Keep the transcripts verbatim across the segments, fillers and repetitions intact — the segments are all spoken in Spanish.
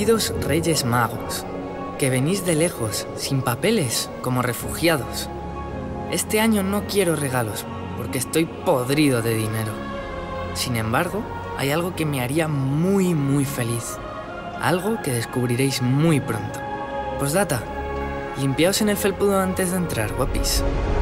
Queridos Reyes Magos, que venís de lejos, sin papeles, como refugiados. Este año no quiero regalos, porque estoy podrido de dinero. Sin embargo, hay algo que me haría muy, muy feliz. Algo que descubriréis muy pronto. Postdata, limpiaos en el felpudo antes de entrar, guapis.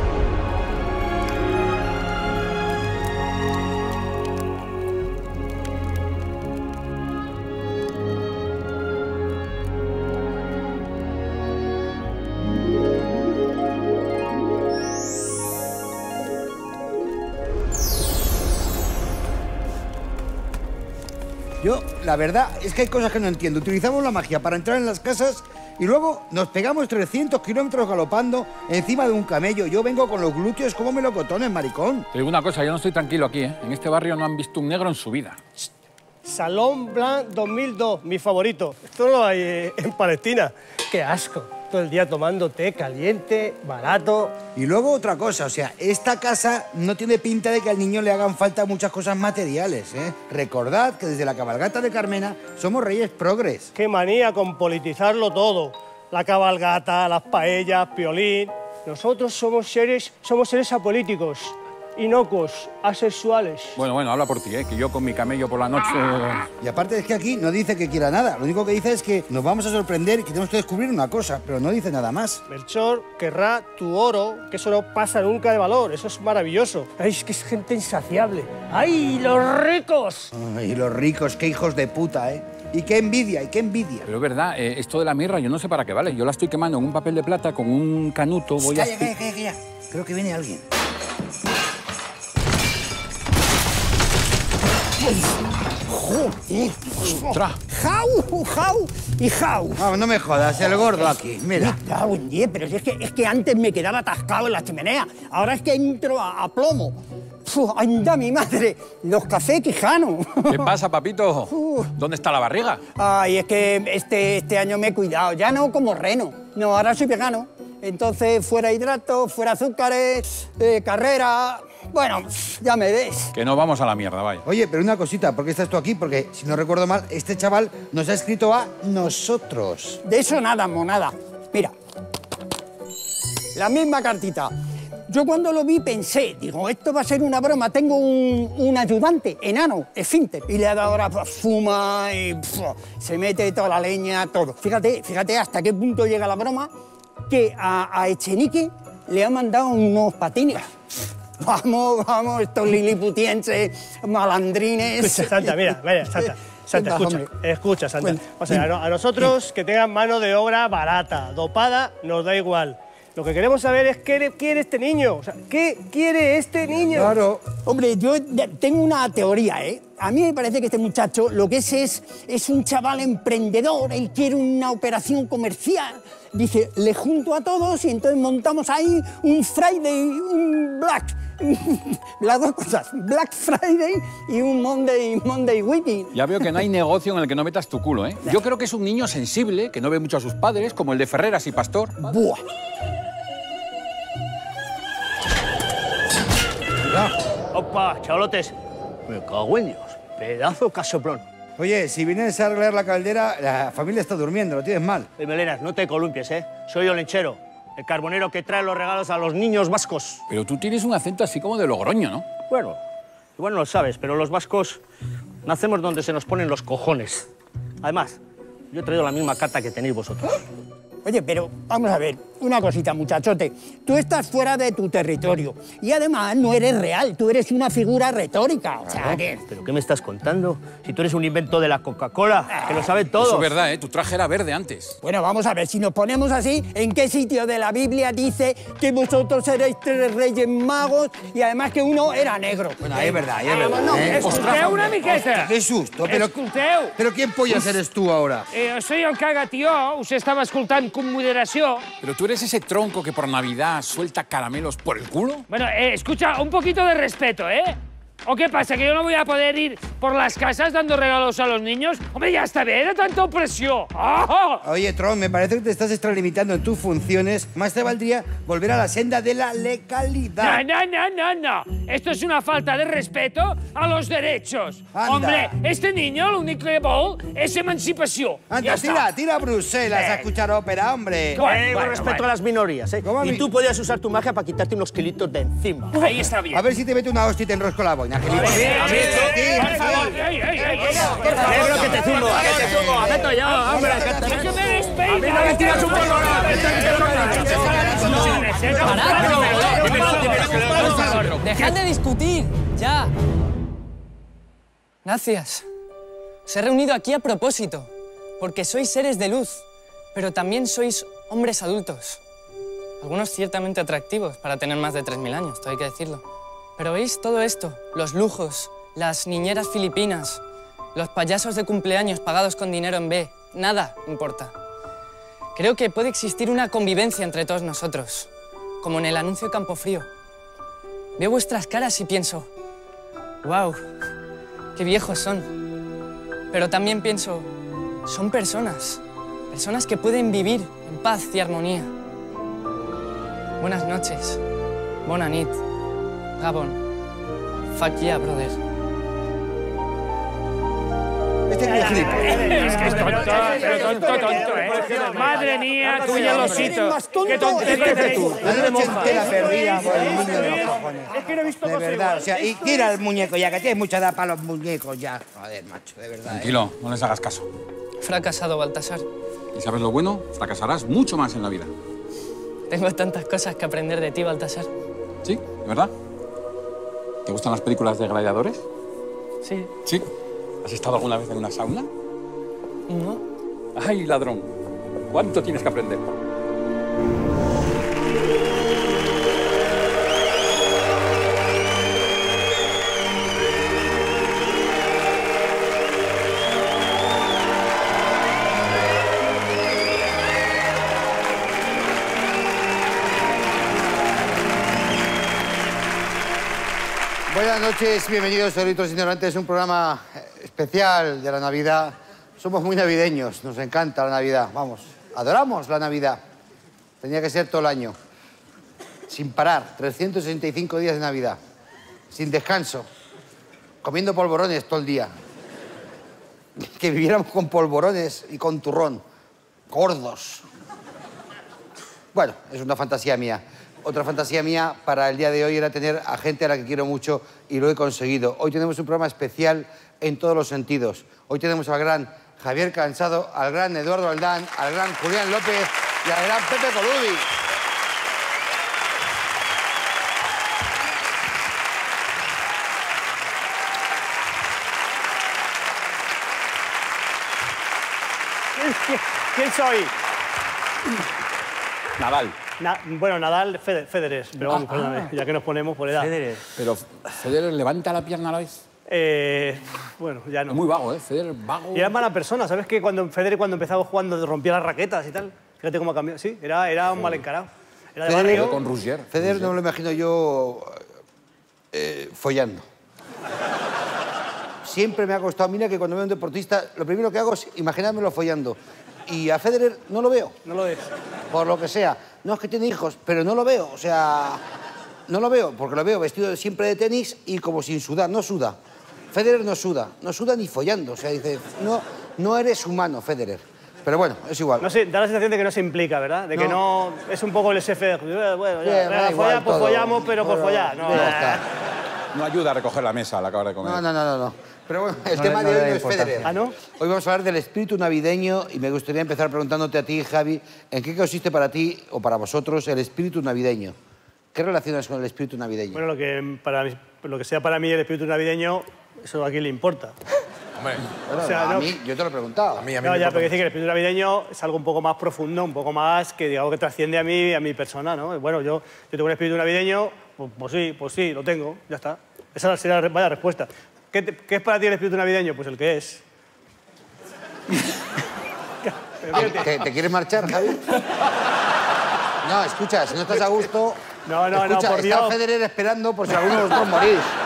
Yo, la verdad, es que hay cosas que no entiendo. Utilizamos la magia para entrar en las casas y luego nos pegamos trescientos kilómetros galopando encima de un camello. Yo vengo con los glúteos como melocotones, maricón. Te digo una cosa, yo no estoy tranquilo aquí, ¿eh? En este barrio no han visto un negro en su vida. Salón Blanc dos mil dos, mi favorito. Esto no lo hay eh, en Palestina. ¡Qué asco! Todo el día tomando té caliente, barato. Y luego otra cosa, o sea, esta casa no tiene pinta de que al niño le hagan falta muchas cosas materiales, ¿eh? Recordad que desde la cabalgata de Carmena somos reyes progres. ¡Qué manía con politizarlo todo! La cabalgata, las paellas, Piolín... Nosotros somos seres, somos seres apolíticos, inocuos, asexuales. Bueno, bueno, habla por ti, ¿eh? Que yo con mi camello por la noche... Y aparte es que aquí no dice que quiera nada. Lo único que dice es que nos vamos a sorprender y que tenemos que descubrir una cosa, pero no dice nada más. Melchor querrá tu oro, que eso no pasa nunca de valor. Eso es maravilloso. Ay, es que es gente insaciable. ¡Ay, los ricos! Ay, los ricos, qué hijos de puta, ¿eh? Y qué envidia, y qué envidia. Pero es verdad, eh, esto de la mirra yo no sé para qué vale. Yo la estoy quemando en un papel de plata con un canuto. Voy Calla, a... calla, calla, calla. Creo que viene alguien. ¡Joder! ¡Ostras! ¡Jau, jau y jau! Vamos, no me jodas, el gordo aquí, mira. Me cago en diez, pero si es que, es que antes me quedaba atascado en la chimenea. Ahora es que entro a, a plomo. Uf, ¡anda mi madre! Los cafés Quijano. ¿Qué pasa, papito? ¿Dónde está la barriga? Ay, es que este, este año me he cuidado. Ya no como reno. No, ahora soy vegano. Entonces, fuera hidratos, fuera azúcares, eh, carrera... Bueno, ya me ves. Que no vamos a la mierda, vaya. Oye, pero una cosita, ¿por qué estás tú aquí? Porque, si no recuerdo mal, este chaval nos ha escrito a nosotros. De eso nada, monada. Mira, la misma cartita. Yo cuando lo vi pensé, digo, esto va a ser una broma. Tengo un, un ayudante, enano, esfínter, y le ha dado ahora pues, fuma y pf, se mete toda la leña, todo. Fíjate, fíjate hasta qué punto llega la broma, que a, a Echenique le ha mandado unos patines. Vamos, vamos, estos liliputienses, malandrines... Santa, mira, mira, Santa. Santa, Venga, escucha, hombre. escucha, Santa. Bueno, O sea, a, a nosotros que tengan mano de obra barata, dopada, nos da igual. Lo que queremos saber es qué quiere este niño. O sea, ¿qué quiere este niño? Claro. Hombre, yo tengo una teoría, ¿eh? A mí me parece que este muchacho lo que es es, es un chaval emprendedor, él quiere una operación comercial. Dice, le junto a todos y entonces montamos ahí un Friday, un Black. Las dos cosas, Black Friday y un Monday, Monday Weekend. Ya veo que no hay negocio en el que no metas tu culo, ¿eh? Yo creo que es un niño sensible, que no ve mucho a sus padres, como el de Ferreras y Pastor. Buah. Opa, chavalotes. Me cago en Dios. Pedazo casoplón. Oye, si vienes a arreglar la caldera, la familia está durmiendo, lo tienes mal. Eh, Melenas, no te columpies, ¿eh? Soy Olenchero, el carbonero que trae los regalos a los niños vascos. Pero tú tienes un acento así como de Logroño, ¿no? Bueno, igual no lo sabes, pero los vascos nacemos donde se nos ponen los cojones. Además, yo he traído la misma carta que tenéis vosotros. Oye, pero vamos a ver, una cosita, muchachote. Tú estás fuera de tu territorio y además no eres real, tú eres una figura retórica. O sea, que... ¿Pero qué me estás contando? Si tú eres un invento de la Coca-Cola, que lo sabe todo. Eso es verdad, ¿eh? Tu traje era verde antes. Bueno, vamos a ver, si nos ponemos así, ¿en qué sitio de la Biblia dice que vosotros seréis tres reyes magos y además que uno era negro? Bueno, ahí es verdad, ahí es Ah, verdad. no, ¿eh? Escolteu una miqueta. Hostia, qué susto, pero... Escolteu. ¿Pero quién pollas eres tú ahora? Eh, soy el cagatió, us estava escoltant con moderació. Pero tú eres ese tronco que por Navidad suelta caramelos por el culo. Bueno, eh, escucha, un poquito de respeto, ¿eh? ¿O qué pasa, que yo no voy a poder ir por las casas dando regalos a los niños? Hombre, ya está bien, era tanta opresión. ¡Oh! Oye, Tron, me parece que te estás extralimitando en tus funciones. Más te valdría volver a la senda de la legalidad. No, no, no, no, no. Esto es una falta de respeto a los derechos. Anda. Hombre, este niño lo único que vol es emancipación. Anda, tira, tira a Bruselas a escuchar ópera, hombre. Bueno, Eh, con bueno, respeto bueno. a las minorías, ¿eh? ¿Cómo a Y mí? tú podías usar tu magia para quitarte unos kilitos de encima. Ahí está bien. A ver si te mete una hostia y te enrosco la boina. Ey, ey, ey, ey, ey, Negro que te zumbo, que te zumbo. Acepto yo, hombre. que me despeina. A mí no me tiras un polvorón. ¡Dejad de discutir! ¡Ya! Gracias. Os he reunido aquí a propósito, porque sois seres de luz, pero también sois hombres adultos. Algunos ciertamente atractivos para tener más de tres mil años, todo hay que decirlo. Pero veis todo esto, los lujos, las niñeras filipinas, los payasos de cumpleaños pagados con dinero en B, nada importa. Creo que puede existir una convivencia entre todos nosotros, como en el anuncio Campofrío. Veo vuestras caras y pienso, wow, qué viejos son. Pero también pienso, son personas, personas que pueden vivir en paz y armonía. Buenas noches, bona nit, Gabon, fuck yeah, brother. Este es mi gilipollas. Es que es tonto, pero tonto, tonto, ¿eh? Madre mía, tú y el osito. más tonto Qué tontería es que de tú. La noche entera perdida por el mundo de los cojones. Es que no he visto De cosas verdad, iguales. o sea, y tira el muñeco ya, que tienes mucha edad para los muñecos ya. Joder, macho, de verdad. ¿eh? Tranquilo, no les hagas caso. Fracasado, Baltasar. ¿Y sabes lo bueno? Fracasarás mucho más en la vida. Tengo tantas cosas que aprender de ti, Baltasar. ¿Sí? ¿De verdad? ¿Te gustan las películas de gladiadores? Sí. Sí. ¿Has estado alguna vez en una sauna? ¿No? ¡Ay, ladrón! ¿Cuánto tienes que aprender? Buenas noches, bienvenidos a Delitos Ignorantes, un programa especial de la Navidad. Somos muy navideños, nos encanta la Navidad, vamos, adoramos la Navidad. Tenía que ser todo el año, sin parar, trescientos sesenta y cinco días de Navidad, sin descanso, comiendo polvorones todo el día. Que viviéramos con polvorones y con turrón, gordos. Bueno, es una fantasía mía. Otra fantasía mía para el día de hoy era tener a gente a la que quiero mucho y lo he conseguido. Hoy tenemos un programa especial en todos los sentidos. Hoy tenemos al gran Javier Cansado, al gran Eduardo Aldán, al gran Julián López y al gran Pepe Colubi. ¿Quién, quién soy? Nadal. Na- bueno, Nadal, Fede- Federer. Pero vamos, perdóname, ya que nos ponemos por edad. Pero Federer levanta la pierna a la vez. Eh, bueno, ya Es no. muy vago, ¿eh? Federer vago. Y era mala persona, ¿sabes? Que cuando Federer, cuando empezaba jugando, rompía las raquetas y tal. Fíjate cómo ha cambiado. Sí, era, era un mal encarado. Era de Federer barrio. Con Roger. Federer no me lo imagino yo eh, follando. Siempre me ha costado, mira que cuando veo a un deportista, lo primero que hago es imaginármelo follando. Y a Federer no lo veo. No lo es. Por lo que sea. No es que tiene hijos, pero no lo veo. O sea, no lo veo, porque lo veo vestido siempre de tenis y como sin sudar. No suda. Federer no suda. No suda ni follando. O sea, dice, no, no eres humano, Federer. Pero bueno, es igual. No sé, da la sensación de que no se implica, ¿verdad? De que no... Es un poco el S F. Bueno, Bien, ya, me da follar, igual pues todo. follamos, pero por Bueno, follar. No, ya está. No ayuda a recoger la mesa al acabar de comer. No, no, no, no, no. Pero bueno, el No tema le- no de le hoy da no es importancia. Federer. ¿Ah, no? Hoy vamos a hablar del espíritu navideño y me gustaría empezar preguntándote a ti, Javi, ¿en qué consiste para ti o para vosotros el espíritu navideño? ¿Qué relacionas con el espíritu navideño? Bueno, lo que, para mí- lo que sea para mí el espíritu navideño, eso a quién le importa. Bueno, o sea, a no- mí, yo te lo he preguntado. A mí, No, ya, pero quiero decir que el espíritu navideño es algo un poco más profundo, un poco más que, digamos, que trasciende a mí, a mi persona, ¿no? Bueno, yo, yo tengo un espíritu navideño, pues, pues sí, pues sí, lo tengo, ya está. Esa sería la re- vaya respuesta. ¿Qué, te- qué es para ti el espíritu navideño? Pues el que es. Pero fíjate. ¿Te, te quieres marchar, Javi? No, escucha, si no estás a gusto... No, no, no, escucha, por está Dios. Federer esperando por si alguno de vosotros morís.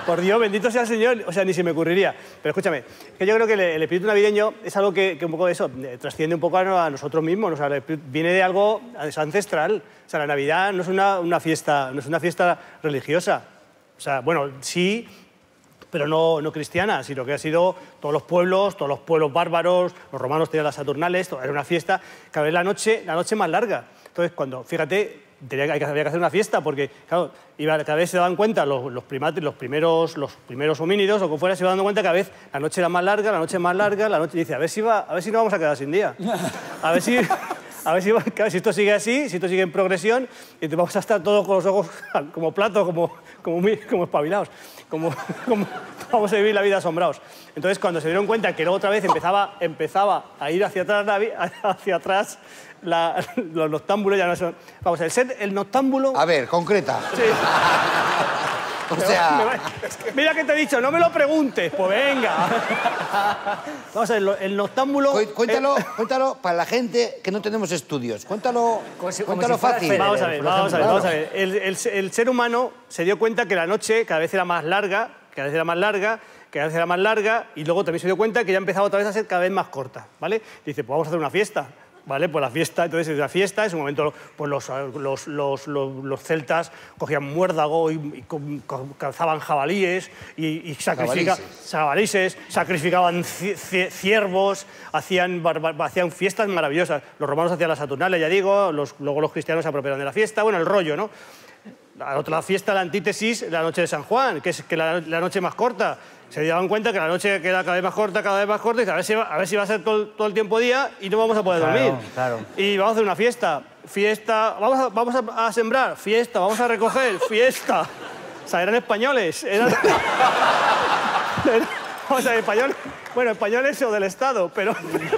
Por Dios, bendito sea el Señor. O sea, ni se me ocurriría. Pero escúchame, que yo creo que el, el espíritu navideño es algo que, que un poco eso, eh, trasciende un poco a, a nosotros mismos. O sea, el espíritu viene de algo es ancestral. O sea, la Navidad no es una, una fiesta, no es una fiesta religiosa. O sea, bueno, sí, pero no, no cristiana, sino que ha sido todos los pueblos, todos los pueblos bárbaros, los romanos tenían las Saturnales, era una fiesta, cada vez la noche, la noche más larga. Entonces, cuando, fíjate, tenía que, había que hacer una fiesta porque, claro, iba, cada vez se daban cuenta los, los primates, los primeros, los primeros homínidos o como fuera, se iban dando cuenta que cada vez la noche era más larga, la noche más larga, la noche, y dice, a ver si va, a ver si no vamos a quedar sin día. A ver si... A ver si, claro, si esto sigue así, si esto sigue en progresión, y te vamos a estar todos con los ojos como platos, como, como, muy, como espabilados, como, como vamos a vivir la vida asombrados. Entonces, cuando se dieron cuenta que luego otra vez empezaba, empezaba a ir hacia atrás, hacia atrás la, los noctámbulos, ya no son... Vamos, el ser, el noctámbulo... A ver, concreta. Sí. O sea... Mira que te he dicho, no me lo preguntes. Pues venga. Vamos a ver, el noctámbulo... Cuéntalo, el... cuéntalo para la gente que no tenemos estudios. Cuéntalo, como si, cuéntalo como si fácil. Federer, vamos a ver, vamos a ver, vamos a ver. El, el, el ser humano se dio cuenta que la noche cada vez era más larga, cada vez era más larga, cada vez era más larga, y luego también se dio cuenta que ya empezaba otra vez a ser cada vez más corta, ¿vale? Y dice, pues vamos a hacer una fiesta. ¿Vale? Pues la fiesta, entonces la fiesta, en un momento pues los, los, los, los, los celtas cogían muérdago y, y cazaban jabalíes y, y sacrificaban jabalíes, sacrificaban ciervos, hacían, hacían fiestas maravillosas. Los romanos hacían las Saturnales, ya digo, los, luego los cristianos se apropiaron de la fiesta, bueno, el rollo, ¿no? La otra fiesta, la antítesis, la noche de San Juan, que es que la, la noche más corta. Se daban cuenta que la noche queda cada vez más corta, cada vez más corta, y dice, a ver si va a, ver si va a ser todo, todo el tiempo día y no vamos a poder claro, dormir. Claro. Y vamos a hacer una fiesta. Fiesta, vamos a, vamos a, a sembrar, fiesta, vamos a recoger, fiesta. O sea, eran españoles. Eran... Vamos a ver, españoles. Bueno, españoles o del Estado, pero...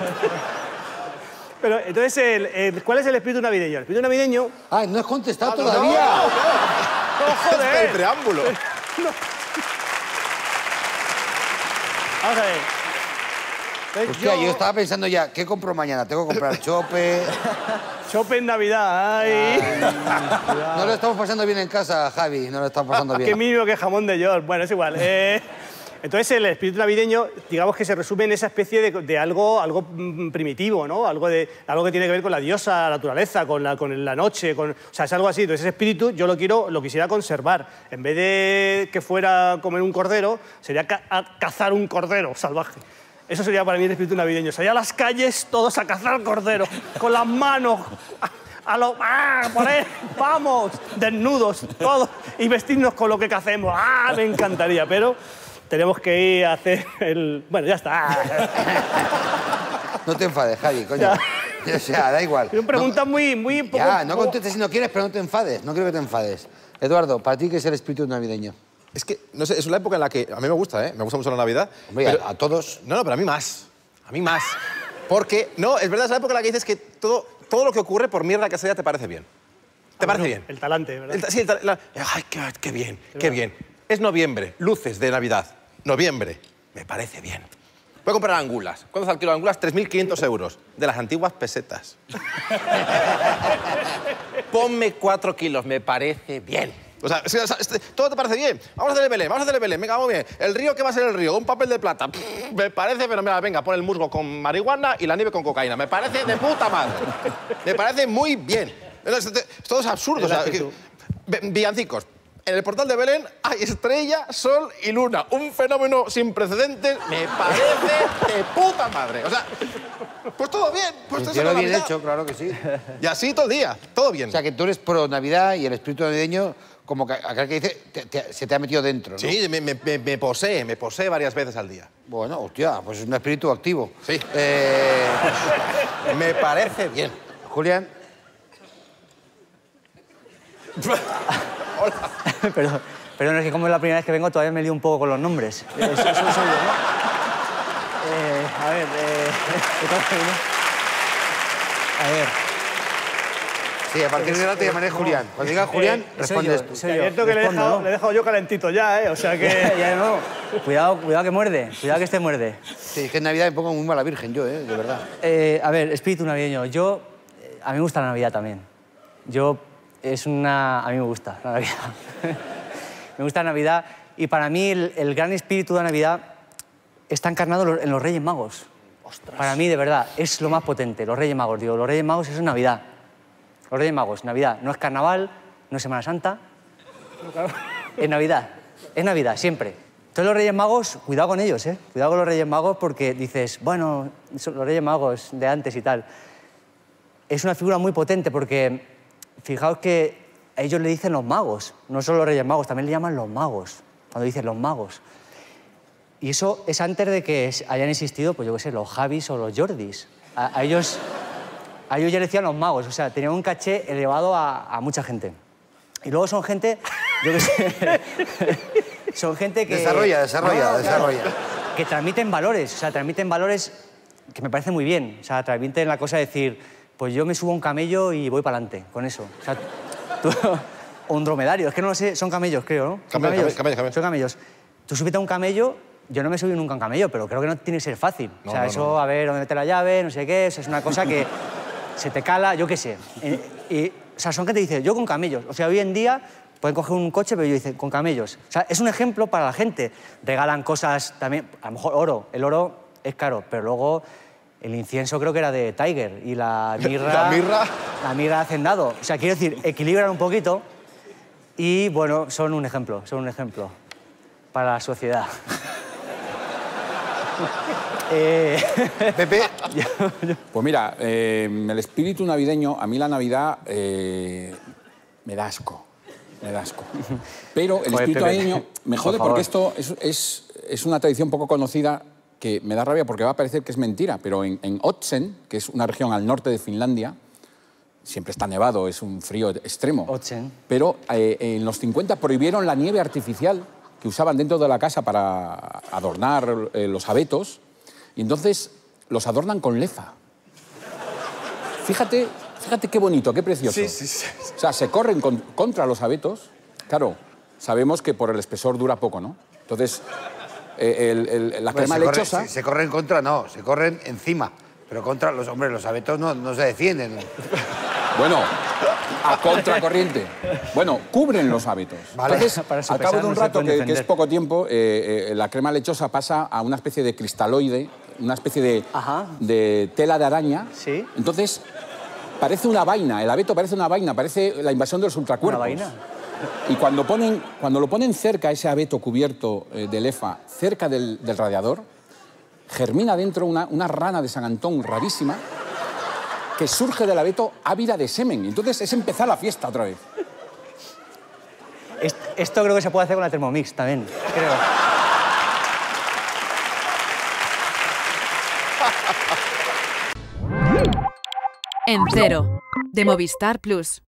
Pero entonces, el, el, ¿cuál es el espíritu navideño? El espíritu navideño... ¡Ay, no has contestado ah, todavía! ¡No, no, no, joder! El preámbulo. No. Vamos a ver. Hostia, yo... yo estaba pensando ya, ¿qué compro mañana? Tengo que comprar chope... Chope en Navidad, ay. ay no lo estamos pasando bien en casa, Javi, no lo estamos pasando bien. Qué mínimo que jamón de York. Bueno, es igual. Eh... Entonces, el espíritu navideño, digamos que se resume en esa especie de, de algo, algo primitivo, ¿no? Algo, de, algo que tiene que ver con la diosa, la naturaleza, con la, con la noche, con, o sea, es algo así. Entonces, ese espíritu yo lo, quiero, lo quisiera conservar. En vez de que fuera comer un cordero, sería ca cazar un cordero salvaje. Eso sería para mí el espíritu navideño. Salir a las calles todos a cazar cordero, con las manos... A lo, ¡ah! Por ahí, vamos, desnudos, todos, y vestirnos con lo que cacemos. ¡Ah! Me encantaría, pero... Tenemos que ir a hacer el... Bueno, ya está. No te enfades, Javi, coño. Ya. O sea, da igual. Son preguntas no, muy, muy... Poco, ya, no poco... contestes si no quieres, pero no te enfades. No quiero que te enfades. Eduardo, ¿para ti qué es el espíritu navideño? Es que, no sé, es una época en la que... A mí me gusta, ¿eh? Me gusta mucho la Navidad. Hombre, pero... a, a todos... No, no, pero a mí más. A mí más. Porque, no, es verdad, es la época en la que dices que todo, todo lo que ocurre, por mierda que sea, te parece bien. ¿Te ah, parece no, bien? El talante, ¿verdad? El, sí, el talante. La... Ay, qué, qué bien, qué, qué bien. Es noviembre, luces de Navidad. Noviembre. Me parece bien. Voy a comprar angulas. ¿Cuánto está el kilo de angulas? tres mil quinientos euros. De las antiguas pesetas. Ponme cuatro kilos. Me parece bien. O sea, es, es, todo te parece bien. Vamos a hacer el Belén, vamos a hacer el Belén. Venga, vamos bien. ¿El río qué va a ser el río? Un papel de plata. Pff, me parece fenomenal. Venga, pon el musgo con marihuana y la nieve con cocaína. Me parece de puta madre. Me parece muy bien. Todo es absurdo. O sea, que, villancicos. En el portal de Belén hay estrella, sol y luna. Un fenómeno sin precedentes. Me parece de puta madre. O sea, pues todo bien. Pues pues lo bien hecho, claro que sí. Y así todo el día, todo bien. O sea, que tú eres pro Navidad y el espíritu navideño, como que acá que dice, te, te, se te ha metido dentro, ¿no? Sí, me, me, me posee, me posee varias veces al día. Bueno, hostia, pues es un espíritu activo. Sí. Eh... me parece bien. Julián. Hola. Perdón, perdón, es que como es la primera vez que vengo todavía me lío un poco con los nombres. Eso, eso soy yo, ¿no? Eh, a ver, eh... A ver... Sí, a partir de ahora te llamaré Julián. Cuando digas Julián, eh, respondes yo, tú. Soy Es yo. cierto que Respondo, le, he dejado, ¿no? le he dejado yo calentito ya, ¿eh? O sea que... ya no. Cuidado, cuidado que muerde. Cuidado que este muerde. Sí, es que en Navidad me pongo muy mala virgen yo, ¿eh? De verdad. Eh, a ver, espíritu navideño. Yo... A mí me gusta la Navidad también. Yo... Es una... A mí me gusta la Navidad. Me gusta la Navidad Y para mí el, el gran espíritu de la Navidad está encarnado en los Reyes Magos. Ostras. Para mí, de verdad, es lo más potente, los Reyes Magos. Digo, los Reyes Magos es Navidad. Los Reyes Magos, Navidad. No es Carnaval, no es Semana Santa. Es Navidad. Es Navidad, siempre. Entonces los Reyes Magos, cuidado con ellos, ¿eh? Cuidado con los Reyes Magos porque dices, bueno, son los Reyes Magos de antes y tal. Es una figura muy potente porque, fijaos que a ellos le dicen los magos, no solo los Reyes Magos, también le llaman los magos, cuando dicen los magos. Y eso es antes de que hayan existido, pues yo qué sé, los Javis o los Jordis. A, a, ellos, a ellos ya le decían los magos, o sea, tenían un caché elevado a, a mucha gente. Y luego son gente, yo qué sé, son gente que... Desarrolla, desarrolla, no, desarrolla. Claro, que transmiten valores, o sea, transmiten valores que me parece muy bien. O sea, transmiten la cosa de decir, pues yo me subo a un camello y voy para adelante con eso. O sea, tú, o un dromedario, es que no lo sé, son camellos, creo, ¿no? Son Camellos, camellos, camellos, camellos. Son camellos. Tú súbete a un camello, yo no me he subido nunca a un camello, pero creo que no tiene que ser fácil. No, o sea, no, eso, no. a ver, dónde meter la llave, no sé qué, eso es una cosa que se te cala, yo qué sé. Eh, y, o sea, son gente que dice, yo con camellos. O sea, hoy en día pueden coger un coche, pero yo dice, con camellos. O sea, es un ejemplo para la gente. Regalan cosas también, a lo mejor oro. El oro es caro, pero luego el incienso creo que era de Tiger y la mirra... ¿La mirra? La mirra de Hacendado. O sea, quiero decir, equilibran un poquito y, bueno, son un ejemplo, son un ejemplo para la sociedad. eh... Pepe. Pues mira, eh, el espíritu navideño, a mí la Navidad eh, me da asco. Me da asco. Pero el Joder, espíritu Pepe, navideño me jode por porque favor. esto es, es, es una tradición poco conocida que me da rabia porque va a parecer que es mentira, pero en, en Otsen, que es una región al norte de Finlandia, siempre está nevado, es un frío extremo. Otsen. Pero eh, en los cincuenta prohibieron la nieve artificial que usaban dentro de la casa para adornar eh, los abetos, y entonces los adornan con lefa. Fíjate, fíjate qué bonito, qué precioso. Sí, sí, sí. O sea, se corren con- contra los abetos. Claro, sabemos que por el espesor dura poco, ¿no? Entonces, eh, el- el- la Hombre, crema se corre- lechosa... se, se corren contra, no, se corren encima. Pero contra los hombres, los abetos no, no se defienden. Bueno, a contracorriente. Bueno, cubren los hábitos. Vale. Entonces, Para al cabo sopesar de un no se rato, pueden que, que defender. es poco tiempo, eh, eh, la crema lechosa pasa a una especie de cristaloide, una especie de, Ajá. de tela de araña. Sí. Entonces, parece una vaina, el abeto parece una vaina, parece la invasión de los ultracuerpos. ¿Una vaina? Y cuando, ponen, cuando lo ponen cerca, ese abeto cubierto eh, de lefa, cerca del, del radiador, germina dentro una, una rana de San Antón rarísima que surge del abeto ávida de semen. Entonces es empezar la fiesta otra vez. Est- Esto creo que se puede hacer con la Thermomix también, creo. En Cero, de Movistar Plus.